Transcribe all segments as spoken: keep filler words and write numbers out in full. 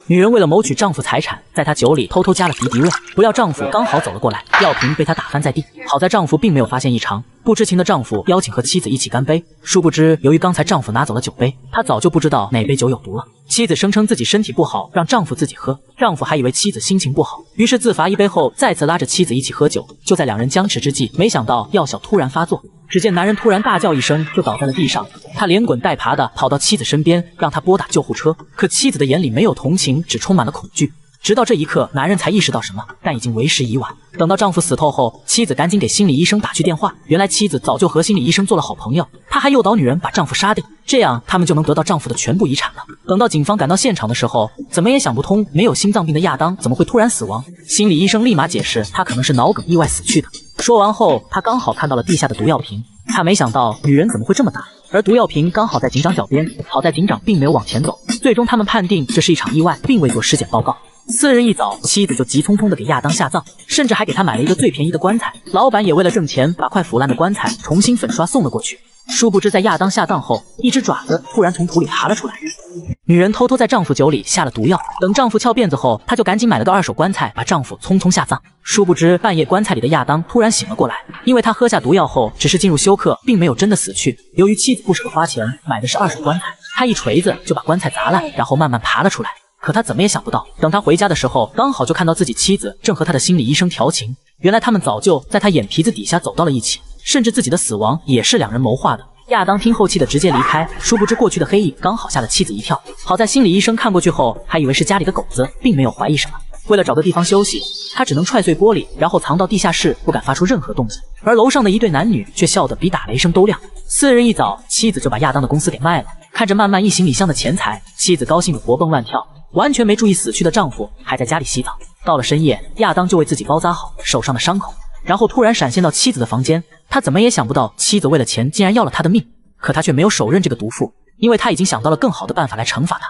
女人为了谋取丈夫财产，在她酒里偷偷加了敌敌畏，不料丈夫刚好走了过来，药瓶被她打翻在地。好在丈夫并没有发现异常，不知情的丈夫邀请和妻子一起干杯。殊不知，由于刚才丈夫拿走了酒杯，他早就不知道哪杯酒有毒了。妻子声称自己身体不好，让丈夫自己喝。丈夫还以为妻子心情不好，于是自罚一杯后，再次拉着妻子一起喝酒。就在两人僵持之际，没想到药效突然发作。只见男人突然大叫一声，就倒在了地上。他连滚带爬的跑到妻子身边，让她拨打救护车。可妻子的眼里没有同情，只充满了恐惧。直到这一刻，男人才意识到什么，但已经为时已晚。等到丈夫死透后，妻子赶紧给心理医生打去电话。原来妻子早就和心理医生做了好朋友，她还诱导女人把丈夫杀掉，这样他们就能得到丈夫的全部遗产了。等到警方赶到现场的时候，怎么也想不通，没有心脏病的亚当怎么会突然死亡？心理医生立马解释，他可能是脑梗意外死去的。说完后，他刚好看到了地下的毒药瓶，他没想到女人怎么会这么大，而毒药瓶刚好在警长脚边。好在警长并没有往前走，最终他们判定这是一场意外，并未做尸检报告。次日一早，妻子就急匆匆地给亚当下葬，甚至还给他买了一个最便宜的棺材。老板也为了挣钱，把快腐烂的棺材重新粉刷送了过去。殊不知，在亚当下葬后，一只爪子突然从土里爬了出来。女人偷偷在丈夫酒里下了毒药，等丈夫翘辫子后，她就赶紧买了个二手棺材，把丈夫匆匆下葬。殊不知，半夜棺材里的亚当突然醒了过来，因为他喝下毒药后只是进入休克，并没有真的死去。由于妻子不舍得花钱，买的是二手棺材，他一锤子就把棺材砸烂，然后慢慢爬了出来。可他怎么也想不到，等他回家的时候，刚好就看到自己妻子正和他的心理医生调情。原来他们早就在他眼皮子底下走到了一起，甚至自己的死亡也是两人谋划的。亚当听后气的直接离开，殊不知过去的黑影刚好吓了妻子一跳。好在心理医生看过去后，还以为是家里的狗子，并没有怀疑什么。为了找个地方休息，他只能踹碎玻璃，然后藏到地下室，不敢发出任何动静。而楼上的一对男女却笑得比打雷声都亮。次日一早，妻子就把亚当的公司给卖了，看着慢慢一行李箱的钱财，妻子高兴得活蹦乱跳，完全没注意死去的丈夫还在家里洗澡。到了深夜，亚当就为自己包扎好手上的伤口，然后突然闪现到妻子的房间。他怎么也想不到，妻子为了钱竟然要了他的命，可他却没有手刃这个毒妇，因为他已经想到了更好的办法来惩罚他。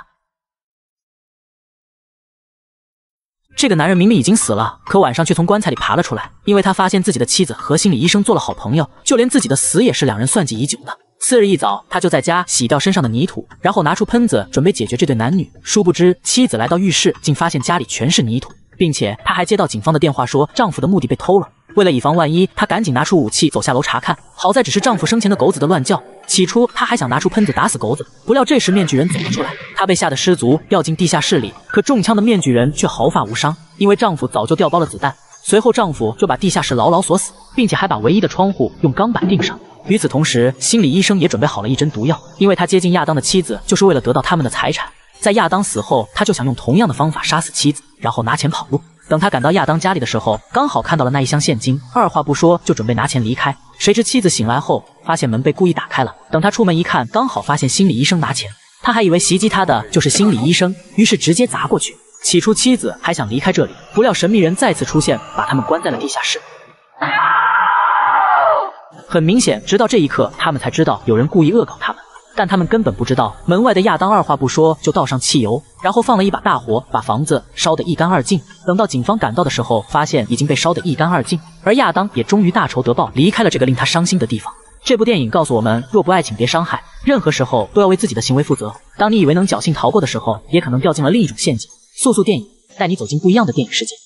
这个男人明明已经死了，可晚上却从棺材里爬了出来，因为他发现自己的妻子和心理医生做了好朋友，就连自己的死也是两人算计已久的。次日一早，他就在家洗掉身上的泥土，然后拿出喷子准备解决这对男女。殊不知，妻子来到浴室，竟发现家里全是泥土，并且他还接到警方的电话说丈夫的墓地被偷了。为了以防万一，她赶紧拿出武器走下楼查看。好在只是丈夫生前的狗子的乱叫。起初她还想拿出喷子打死狗子，不料这时面具人走了出来，她被吓得失足掉进地下室里。可中枪的面具人却毫发无伤，因为丈夫早就调包了子弹。随后丈夫就把地下室牢牢锁死，并且还把唯一的窗户用钢板钉上。与此同时，心理医生也准备好了一针毒药，因为他接近亚当的妻子就是为了得到他们的财产。在亚当死后，他就想用同样的方法杀死妻子，然后拿钱跑路。等他赶到亚当家里的时候，刚好看到了那一箱现金，二话不说就准备拿钱离开。谁知妻子醒来后，发现门被故意打开了。等他出门一看，刚好发现心理医生拿钱，他还以为袭击他的就是心理医生，于是直接砸过去。起初妻子还想离开这里，不料神秘人再次出现，把他们关在了地下室。很明显，直到这一刻，他们才知道有人故意恶搞他们。但他们根本不知道，门外的亚当二话不说就倒上汽油，然后放了一把大火，把房子烧得一干二净。等到警方赶到的时候，发现已经被烧得一干二净，而亚当也终于大仇得报，离开了这个令他伤心的地方。这部电影告诉我们，若不爱请别伤害，任何时候都要为自己的行为负责。当你以为能侥幸逃过的时候，也可能掉进了另一种陷阱。速速电影带你走进不一样的电影世界。